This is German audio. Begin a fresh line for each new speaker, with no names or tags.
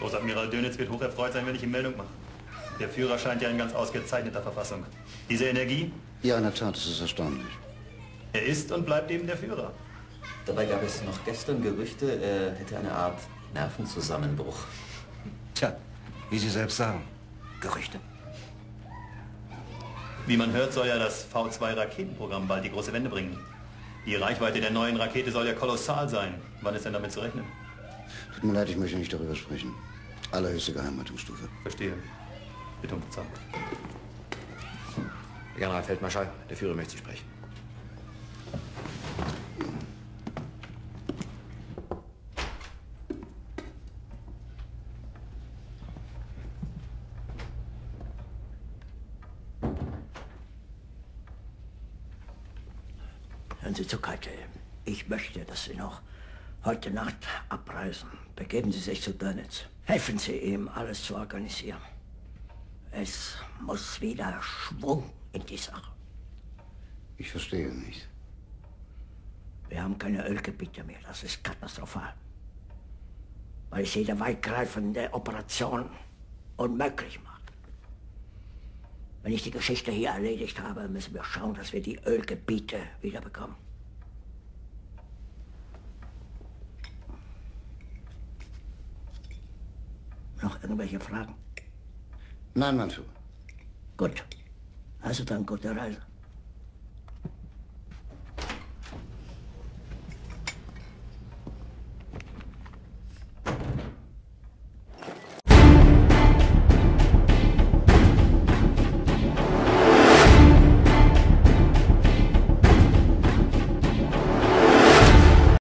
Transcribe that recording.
Großadmiral Dönitz wird hocherfreut sein, wenn ich ihm Meldung mache. Der Führer scheint ja in ganz ausgezeichneter Verfassung. Diese Energie?
Ja, in der Tat, das ist erstaunlich.
Er ist und bleibt eben der Führer.
Dabei gab es noch gestern Gerüchte, er hätte eine Art Nervenzusammenbruch.
Tja, wie Sie selbst sagen, Gerüchte.
Wie man hört, soll ja das V2-Raketenprogramm bald die große Wende bringen. Die Reichweite der neuen Rakete soll ja kolossal sein. Wann ist denn damit zu rechnen?
Tut mir leid, ich möchte nicht darüber sprechen. Allerhöchste Geheimhaltungsstufe.
Verstehe. Bitte um Verzeihung.
Generalfeldmarschall, der Führer möchte Sie sprechen.
Hören Sie zu, Keitel. Ich möchte, dass Sie noch heute Nacht abreisen. Begeben Sie sich zu Dönitz. Helfen Sie ihm, alles zu organisieren. Es muss wieder Schwung in die Sache.
Ich verstehe nicht.
Wir haben keine Ölgebiete mehr. Das ist katastrophal. Weil es jede weitgreifende Operation unmöglich macht. Wenn ich die Geschichte hier erledigt habe, müssen wir schauen, dass wir die Ölgebiete wiederbekommen. Noch irgendwelche Fragen?
Nein, mein Führer.
Gut. Also dann gute Reise.